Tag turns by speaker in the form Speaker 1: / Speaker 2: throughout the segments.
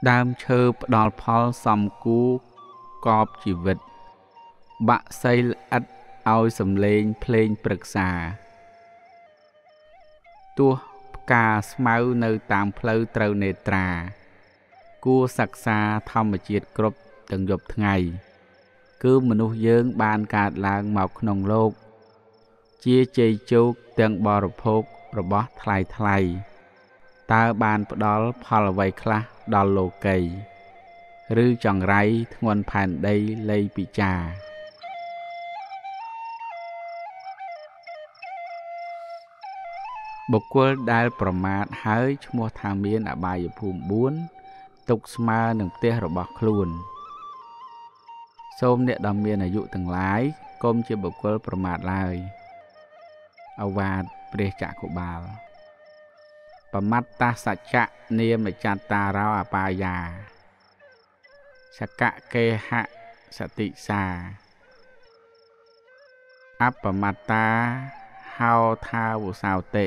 Speaker 1: ដើមឈើផ្ដល់ផលសំគូកប់ជីវិតបាក់សីល្អិតឲ្យសំឡេងភ្លេងព្រឹក្សាទោះផ្កាស្មៅនៅតាមផ្លូវត្រូវនេត្រាគួរសិក្សាធម្មជាតិគ្រប់ទាំងយប់ថ្ងៃគឺមនុស្សយើងបានកើតឡើងមកក្នុងលោកជាជ័យជោគទាំងបរិភោគរបស់ថ្លៃតើបានផ្ដល់ផលអ្វីខ្លះដល់លោកីឬចង្រៃធ្ងន់ផែនដីលៃពិចាបុគ្គលដែលប្រមាថហើយឈ្មោះថាមានអបាយភូមិ4ទុកស្មើនឹងផ្ទះរបស់ខ្លួនសូមអ្នកដ៏មានអាយុទាំងឡាយកុំជាបុគ្គលប្រមាថឡើយអវាទព្រះចក្របាលបមត្តសច្ចៈនាមចត្តារោអបាយាសកកេហសតិសាអបមត្តាហោថាវុសោតិ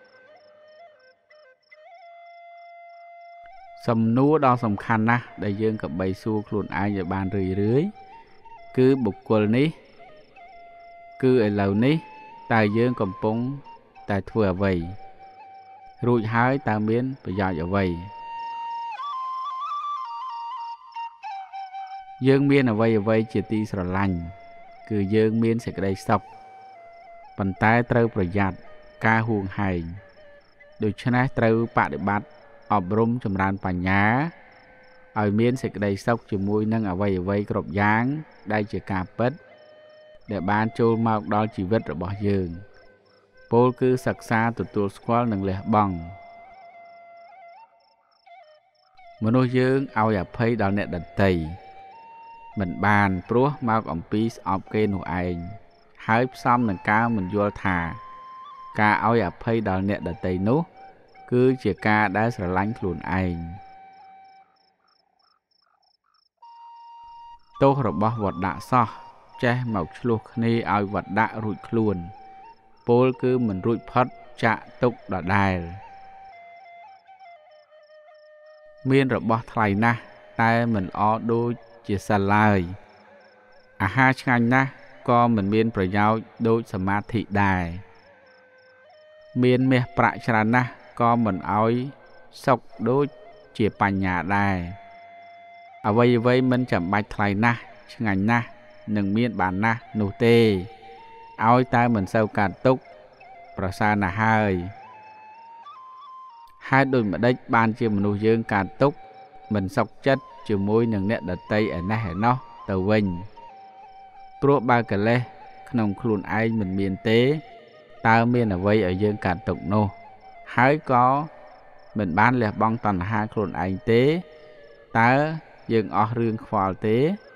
Speaker 1: សំណួរដ៏សំខាន់ណាស់ដែលយើងក៏បីសួរខ្លួនឯងឲ្យបានរឿយគឺបុគ្គលនេះគឺឥឡូវនេះតើយើងកំពុងតែធ្វើអ្វីរួចហើយតើមានប្រយោជន៍អ្វីយើងមានអ្វីជាទីស្រឡាញ់គឺយើងមានសេចក្តីសុខប៉ុន្តែត្រូវប្រយ័ត្នការហួងហែងដូច្នេះត្រូវបដិបត្តិអប់រំចម្រើនបញ្ញាឲ្យមានសេចក្តីសុខជាមួយនឹងអ្វីគ្រប់យ៉ាងដែលជាការពិតដែលបានចូលមកដល់ជីវិតរបស់យើងពោលគឺសិក្សាទទួលស្គាល់និងលះបង់មនុស្សយើងឲ្យអភ័យដល់អ្នកដទៃមិនបានព្រោះមកអំពីស្អប់គេនោះឯងហើយផ្សំនឹងការមិនយល់ថាការឲ្យអភ័យដល់អ្នកដទៃនោះគឺជាការដែលស្រឡាញ់ខ្លួនឯងទោសរបស់វត្តដាក់សោះចេះមកឆ្លោះគ្នាឲ្យវត្តដាក់រួចខ្លួនពោលគឺមិនរួចផុតចាក់ទុកដដែលមានរបស់ថ្លៃណាស់តែមិនល្អដូចជាសិលឡើយអាហារឆ្ងាញ់ណាស់ក៏មិនមានប្រយោជន៍ដូចសមាធិដែរមានមាសប្រាក់ច្រើនណាស់ក៏មិនឲ្យសុខដូចជាបញ្ញាដែរអ្វីមិនចាំបាច់ថ្លៃណាស់ឆ្ងាញ់ណាស់នឹងមានបានណាស់នោះទេឲ្យតែមិនសូវកើតទុក្ខប្រសើរណាស់ហើយហេតុដូចម្ដេចបានជាមនុស្សយើងកើតទុក្ខមិនសុខចិត្តជាមួយនឹងអ្នកដទៃឯណេះឯណោះទៅវិញព្រោះបើកិលេសក្នុងខ្លួនឯងមិនមានទេតើមានអ្វីឲ្យយើងកើតទុក្ខនោះហើយក៏មិនបានលះបង់តណ្ហាខ្លួនឯងទេតើយើងអស់រឿងខ្វល់ទេ